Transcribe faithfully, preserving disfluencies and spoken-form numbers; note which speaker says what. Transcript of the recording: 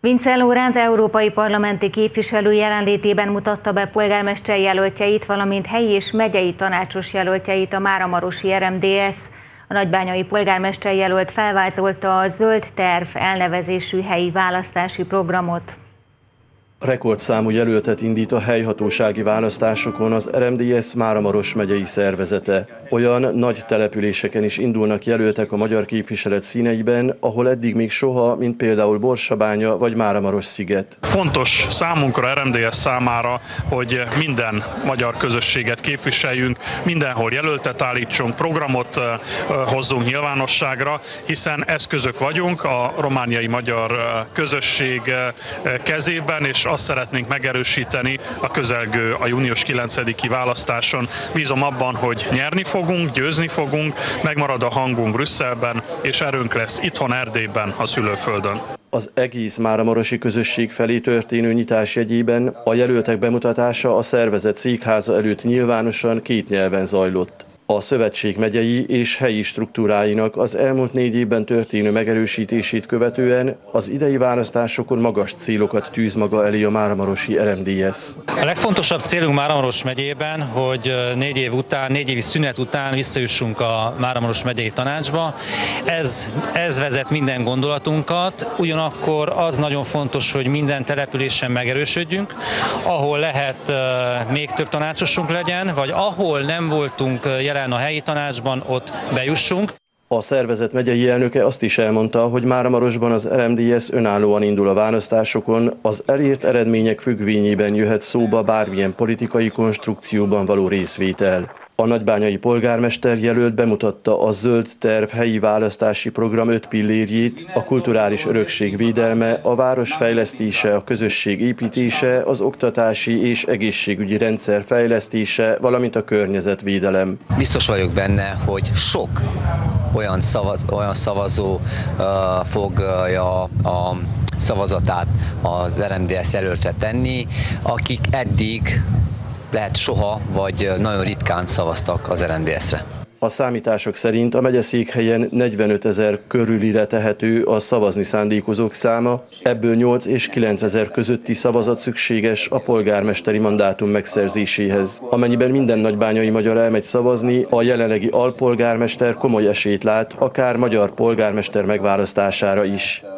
Speaker 1: Vince Lóránt európai parlamenti képviselő jelenlétében mutatta be polgármester jelöltjeit, valamint helyi és megyei tanácsos jelöltjeit a máramarosi er em dé es. A nagybányai polgármester jelölt felvázolta a Zöld Terv elnevezésű helyi választási programot.
Speaker 2: Rekordszámú jelöltet indít a helyhatósági választásokon az er em dé es Máramaros megyei szervezete. Olyan nagy településeken is indulnak jelöltek a magyar képviselet színeiben, ahol eddig még soha, mint például Borsabánya vagy Máramarossziget.
Speaker 3: Fontos számunkra, er em dé es számára, hogy minden magyar közösséget képviseljünk, mindenhol jelöltet állítsunk, programot hozzunk nyilvánosságra, hiszen eszközök vagyunk a romániai magyar közösség kezében, és azt szeretnénk megerősíteni a közelgő a június kilencediki választáson. Bízom abban, hogy nyerni fogunk, győzni fogunk, megmarad a hangunk Brüsszelben, és erőnk lesz itthon Erdélyben, a szülőföldön.
Speaker 2: Az egész máramarosi közösség felé történő nyitás jegyében a jelöltek bemutatása a szervezet székháza előtt nyilvánosan két nyelven zajlott. A szövetség megyei és helyi struktúráinak az elmúlt négy évben történő megerősítését követően az idei választásokon magas célokat tűz maga elé a máramarosi er em dé es.
Speaker 4: A legfontosabb célunk Máramaros megyében, hogy négy év után, négy évi szünet után visszajussunk a Máramaros megyei tanácsba. Ez, ez vezet minden gondolatunkat, ugyanakkor az nagyon fontos, hogy minden településen megerősödjünk, ahol lehet még több tanácsosunk legyen, vagy ahol nem voltunk jelen a helyi tanácsban, ott bejussunk.
Speaker 2: A szervezet megyei elnöke azt is elmondta, hogy Máramarosban az er em dé es önállóan indul a választásokon, az elért eredmények függvényében jöhet szóba bármilyen politikai konstrukcióban való részvétel. A nagybányai polgármester jelölt bemutatta a Zöld Terv helyi választási program öt pillérjét, a kulturális örökség védelme, a város fejlesztése, a közösség építése, az oktatási és egészségügyi rendszer fejlesztése, valamint a környezetvédelem.
Speaker 5: Biztos vagyok benne, hogy sok olyan, szavaz, olyan szavazó uh, fogja a szavazatát az er em dé es jelöltre tenni, akik eddig lehet soha, vagy nagyon ritkán szavaztak az er em dé esre.
Speaker 2: A számítások szerint a megyeszékhelyen negyvenötezer körülire tehető a szavazni szándékozók száma, ebből nyolc és kilencezer közötti szavazat szükséges a polgármesteri mandátum megszerzéséhez. Amennyiben minden nagybányai magyar elmegy szavazni, a jelenlegi alpolgármester komoly esélyt lát, akár magyar polgármester megválasztására is.